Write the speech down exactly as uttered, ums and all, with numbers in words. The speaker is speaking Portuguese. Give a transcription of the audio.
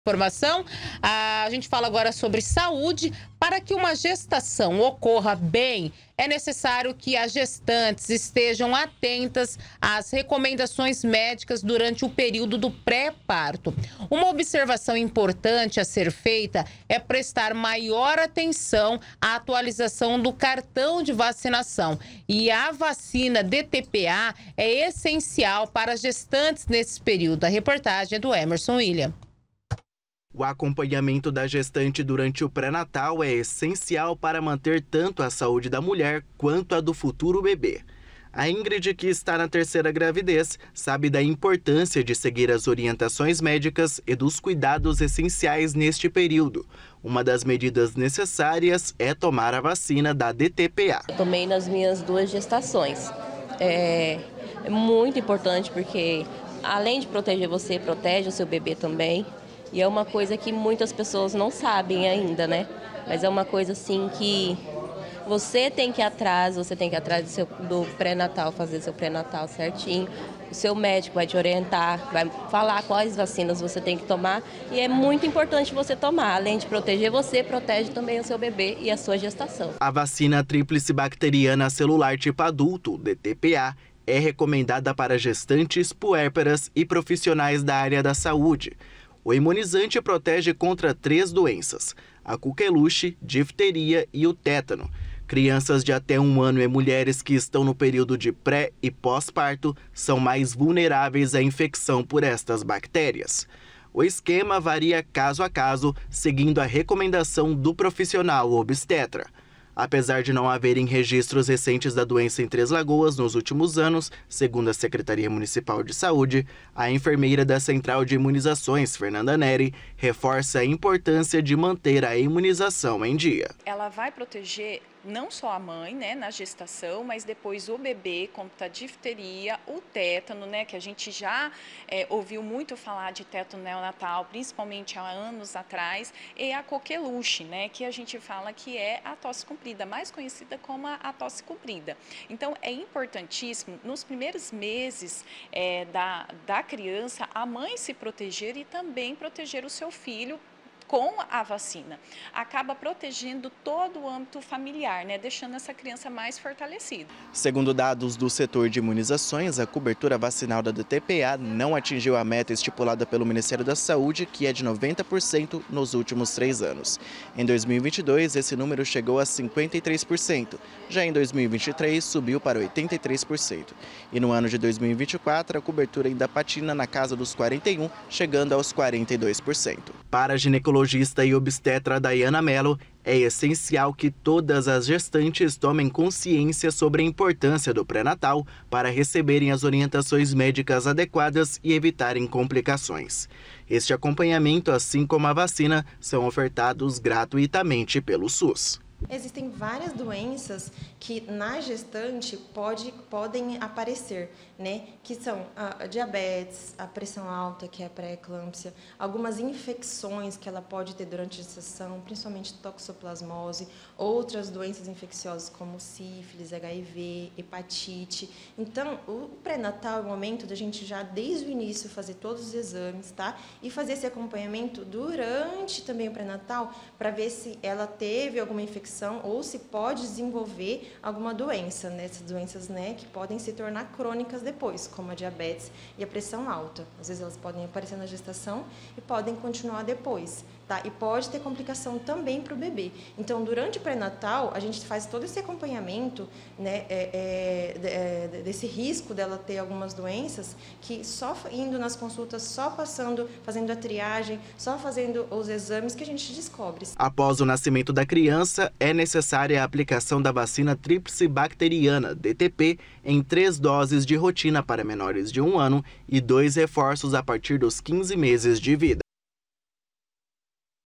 Informação. A gente fala agora sobre saúde. Para que uma gestação ocorra bem, é necessário que as gestantes estejam atentas às recomendações médicas durante o período do pré-parto. Uma observação importante a ser feita é prestar maior atenção à atualização do cartão de vacinação. E a vacina D T P A é essencial para as gestantes nesse período. A reportagem é do Emerson William. O acompanhamento da gestante durante o pré-natal é essencial para manter tanto a saúde da mulher quanto a do futuro bebê. A Ingrid, que está na terceira gravidez, sabe da importância de seguir as orientações médicas e dos cuidados essenciais neste período. Uma das medidas necessárias é tomar a vacina da D T P A. Eu tomei nas minhas duas gestações. É, é muito importante porque, além de proteger você, protege o seu bebê também. E é uma coisa que muitas pessoas não sabem ainda, né? Mas é uma coisa assim que você tem que ir atrás, você tem que ir atrás do, seu, do pré-natal, fazer seu pré-natal certinho. O seu médico vai te orientar, vai falar quais vacinas você tem que tomar. E é muito importante você tomar. Além de proteger você, protege também o seu bebê e a sua gestação. A vacina tríplice bacteriana celular tipo adulto, D T P A, é recomendada para gestantes, puérperas e profissionais da área da saúde. O imunizante protege contra três doenças: a coqueluche, difteria e o tétano. Crianças de até um ano e mulheres que estão no período de pré e pós-parto são mais vulneráveis à infecção por estas bactérias. O esquema varia caso a caso, seguindo a recomendação do profissional obstetra. Apesar de não haverem registros recentes da doença em Três Lagoas nos últimos anos, segundo a Secretaria Municipal de Saúde, a enfermeira da Central de Imunizações, Fernanda Neri, reforça a importância de manter a imunização em dia. Ela vai proteger não só a mãe, né, na gestação, mas depois o bebê contra a difteria, o tétano, né, que a gente já é, ouviu muito falar de tétano neonatal, principalmente há anos atrás, e a coqueluche, né, que a gente fala que é a tosse comprida, mais conhecida como a, a tosse comprida. Então, é importantíssimo, nos primeiros meses é, da, da criança, a mãe se proteger e também proteger o seu filho com a vacina. Acaba protegendo todo o âmbito familiar, né, deixando essa criança mais fortalecida. Segundo dados do setor de imunizações, a cobertura vacinal da D T P A não atingiu a meta estipulada pelo Ministério da Saúde, que é de noventa por cento nos últimos três anos. Em dois mil e vinte e dois, esse número chegou a cinquenta e três por cento. Já em dois mil e vinte e três, subiu para oitenta e três por cento. E no ano de dois mil e vinte e quatro, a cobertura ainda patina na casa dos quarenta e um por cento, chegando aos quarenta e dois por cento. Para a ginecologista e obstetra Dayana Mello, é essencial que todas as gestantes tomem consciência sobre a importância do pré-natal para receberem as orientações médicas adequadas e evitarem complicações. Este acompanhamento, assim como a vacina, são ofertados gratuitamente pelo SUS. Existem várias doenças que na gestante pode, podem aparecer, né? Que são a, a diabetes, a pressão alta, que é a pré-eclâmpsia, algumas infecções que ela pode ter durante a gestação, principalmente toxoplasmose, outras doenças infecciosas como sífilis, H I V, hepatite. Então, o pré-natal é o momento da gente já, desde o início, fazer todos os exames, tá? E fazer esse acompanhamento durante também o pré-natal, para ver se ela teve alguma infecção ou se pode desenvolver alguma doença, né? Essas doenças, né, que podem se tornar crônicas depois, como a diabetes e a pressão alta. Às vezes elas podem aparecer na gestação e podem continuar depois, tá? E pode ter complicação também para o bebê. Então, durante o pré-natal, a gente faz todo esse acompanhamento, né, é, é, desse risco dela ter algumas doenças, que só indo nas consultas, só passando, fazendo a triagem, só fazendo os exames que a gente descobre. Após o nascimento da criança, é necessária a aplicação da vacina tríplice bacteriana, D T P, em três doses de rotina para menores de um ano e dois reforços a partir dos quinze meses de vida.